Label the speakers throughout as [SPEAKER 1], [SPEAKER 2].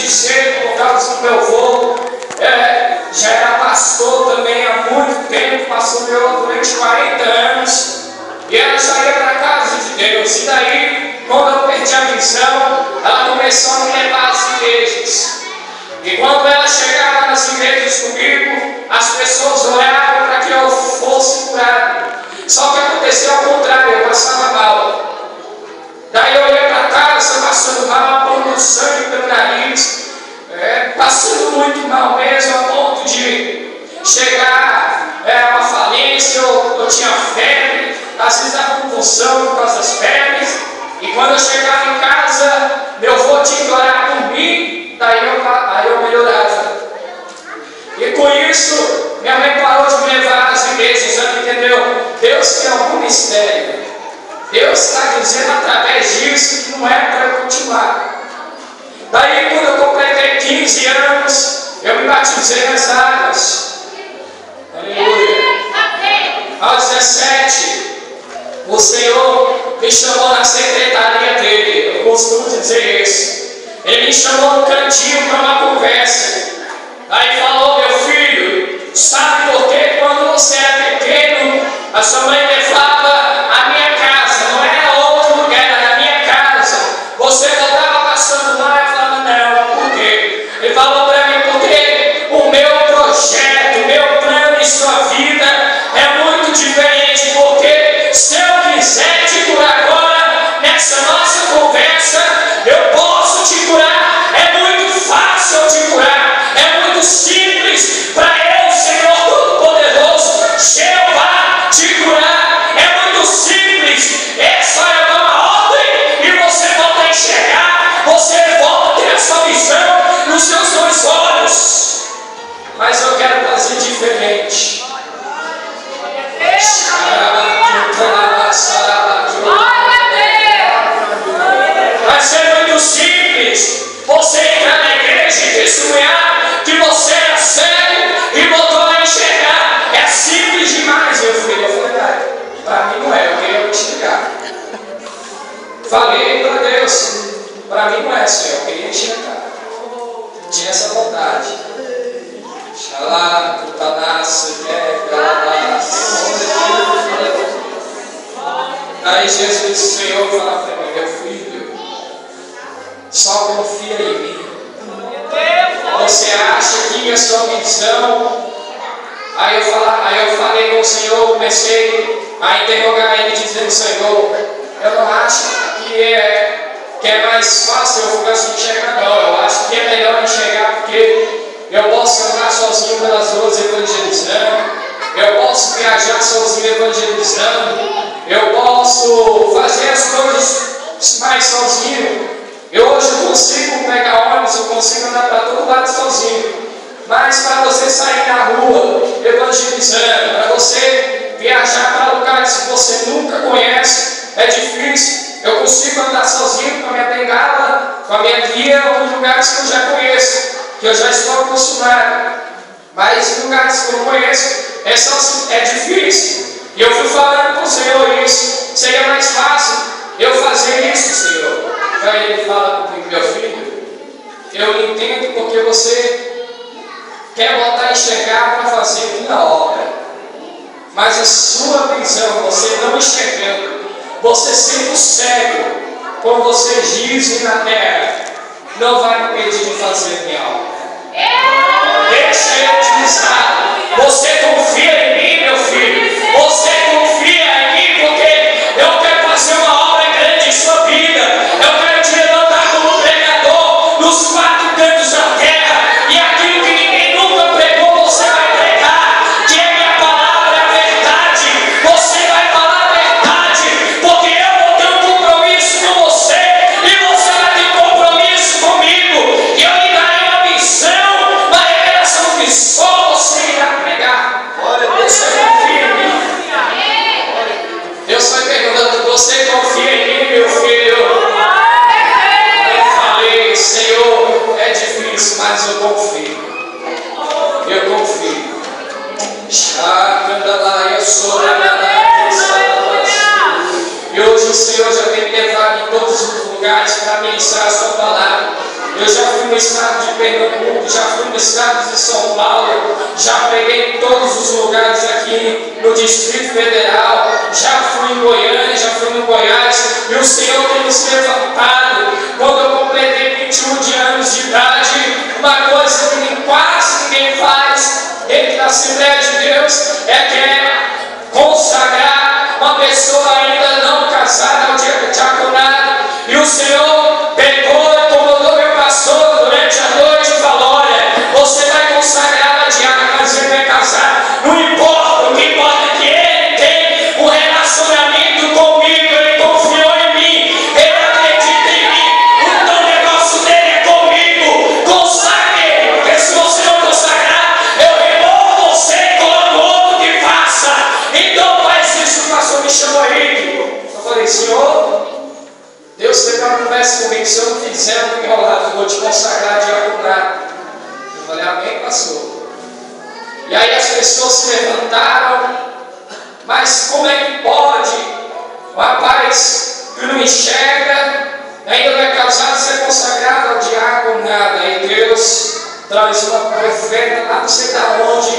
[SPEAKER 1] dizer, por causa do meu avô, já era pastor também há muito tempo, pastoreou durante 40 anos, e ela já ia para a casa de Deus. E daí, quando eu perdi a visão, ela começou a me levar às igrejas. E quando ela chegava nas igrejas comigo, as pessoas oravam para que eu fosse curado. Só que aconteceu ao contrário, eu passava mal. Daí eu ia para casa passando mal, pondo sangue pelo nariz, passando muito mal mesmo, a ponto de chegar a uma falência. Eu tinha febre, às vezes a convulsão por causa das febres. E quando eu chegava em casa, meu avô tinha que orar por mim, aí eu melhorava. E com isso, minha mãe parou de me levar às igrejas, entendeu? Deus tem algum mistério. Deus está dizendo através disso que não é para eu continuar. Daí, quando eu completei 15 anos, eu me batizei nas águas. Aleluia. Aos 17, o Senhor me chamou na secretaria dele. Eu costumo dizer isso. Ele me chamou no cantinho para uma conversa. Aí falou: meu filho, sabe por que quando você é pequeno, a sua mãe levava a minha casa, não era outro lugar, era a minha casa. Você voltava passando lá e falava: não, por quê? Ele falou para mim: porque o meu projeto, o meu plano em sua vida é muito diferente. Porque se eu quiser te curar agora, nessa nossa conversa, eu posso te curar. É muito fácil eu te curar, é muito simples para eu, Senhor Todo-Poderoso, Jeová, te curar. É muito simples, é só eu dar uma ordem e você volta a enxergar, você volta a ter a sua visão nos seus dois olhos. Mas eu quero fazer diferente. Vai ser muito simples você entrar na igreja e testemunhar que você era cego e voltou a enxergar. É simples demais, meu filho. Eu falei: para mim não é, eu queria enxergar. Falei para Deus: para mim não é, Senhor, eu queria enxergar. Tinha essa vontade. Xalá, Tutanassa, Aí Jesus, o Senhor, fala para mim: meu filho, só confia em mim. Você acha que a sua visão? Aí eu falei com o Senhor, comecei a interrogar ele, dizendo: Senhor, eu não acho que é mais fácil eu ficar sem enxergar, não. Eu acho que é melhor enxergar, porque eu posso andar sozinho pelas ruas evangelizando, eu posso viajar sozinho evangelizando, eu posso fazer as coisas mais sozinho. Eu hoje consigo pegar ônibus, eu consigo andar para todo lado sozinho. Mas para você sair na rua evangelizando, para você viajar para lugares que você nunca conhece, é difícil. Eu consigo andar sozinho com a minha bengala, com a minha guia, em lugares que eu já conheço, que eu já estou acostumado. Mas em lugares que eu não conheço, é difícil. E eu fui falando com o Senhor isso. Seria mais fácil eu fazer isso, Senhor. Aí ele fala comigo: meu filho, eu entendo porque você quer voltar a enxergar para fazer minha obra. Mas a sua visão, você não enxergando, você sendo cego, como você giz na terra, não vai me impedir de fazer minha obra. Deixa eu te dizer, você confia em mim, meu filho? Você confia em mim porque eu quero fazer uma obra grande em sua vida. Eu quero te levantar como pregador nos 4 cantos da terra, e aquilo que ninguém nunca pregou, você vai pregar, que é minha palavra, a verdade. Você vai falar a verdade, porque eu vou ter um compromisso com você e você vai ter compromisso comigo. E eu lhe darei uma missão, uma revelação que só você irá pregar. Você confia em mim? Deus vai perguntando: você confia em mim, meu filho? Eu falei: Senhor, é difícil, mas eu confio. Eu confio. E hoje o Senhor já tem me levado em todos os lugares para ministrar a sua palavra. Eu já fui no estado de Pernambuco, já fui no estado de São Paulo, já preguei em todos os lugares aqui no Distrito Federal, já fui em Goiânia, já fui no Goiás, e o Senhor tem nos levantado. Quando eu completei 21 anos de idade, uma coisa que quase ninguém faz dentro da Assembleia de Deus é consagrar uma pessoa ainda não casada ao diaconato. E o Senhor pegou e incomodou meu pastor durante a noite e falou: olha, você vai consagrar a diácono, mas ele vai casar. Não importa, o que importa é que ele tem um relacionamento comigo, ele confiou em mim, ele acredita em mim, então o negócio dele é comigo. Consagre ele, porque se você não consagrar, eu removo você e coloco outro que faça. Então faz isso. O pastor me chamou aí. Eu falei: Senhor, Deus teve uma conversa comigo, se eu não fizer, eu vou enrolar, eu vou te consagrar a diaconato. Eu falei: amém, pastor. E aí as pessoas se levantaram: mas como é que pode o rapaz que não enxerga, ainda não é casado, ser consagrado ao diaconato? Aí Deus traz uma profeta lá não sei da onde,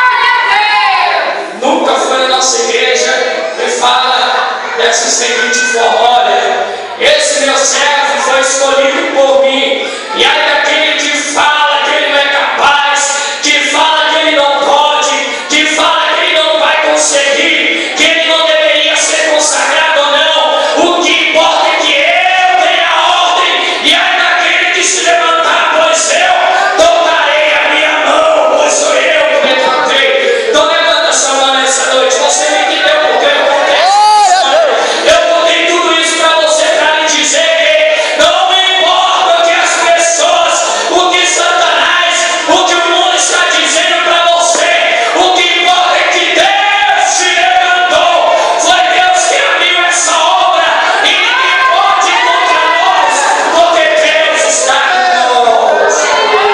[SPEAKER 1] nunca foi na nossa igreja, e fala dessa seguinte forma: olha, esse meu servo foi escolhido por mim. E aí daquele que fala que ele não é capaz, que fala que ele não pode, que fala que ele não vai conseguir, que ele não deveria ser consagrado ou não, o que importa é que eu tenha a ordem. E aí daquele que se levantar: pois eu tocarei a minha mão, pois sou eu que me levantei. Então levanta a sua mão nessa noite. Você me entendeu porque eu contei essa história? Eu contei tudo isso para você, para lhe dizer que não importa o que as pessoas, o que Satanás, o que o mundo está dizendo para você, o que importa é que Deus te levantou. Foi Deus que abriu essa obra e ninguém pode ir contra nós, porque Deus está conosco.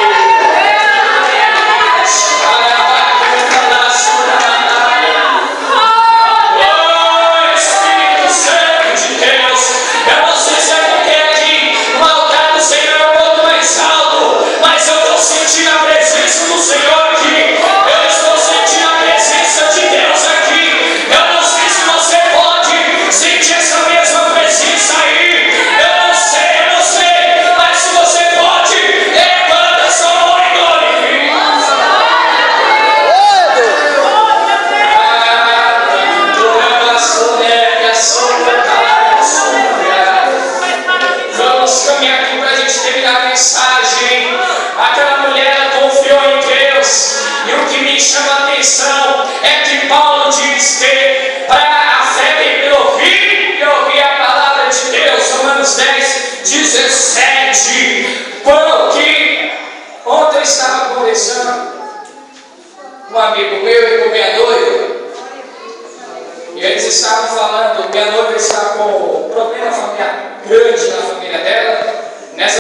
[SPEAKER 1] Espírito Santo de Deus, eu não sei se é porque aqui o altar do Senhor é um pouco mais alto, mas eu estou sentindo a presença do Senhor aqui. Eu estou sentindo a presença de Deus aqui. Eu não sei se você pode sentir essa mesma presença aí. Eu não sei, mas se você pode, levanta sua mão e glorifica. Vamos caminhar aqui para a gente terminar a mensagem. Aquela mulher, ela confiou em Deus, e o que me chama a atenção é que Paulo diz que para a fé vem pelo ouvir e ouvir a palavra de Deus. Romanos 10, 17. Quando que ontem eu estava conversando com um amigo meu e com minha noiva, e eles estavam falando, minha noiva está com um problema familiar grande na família dela,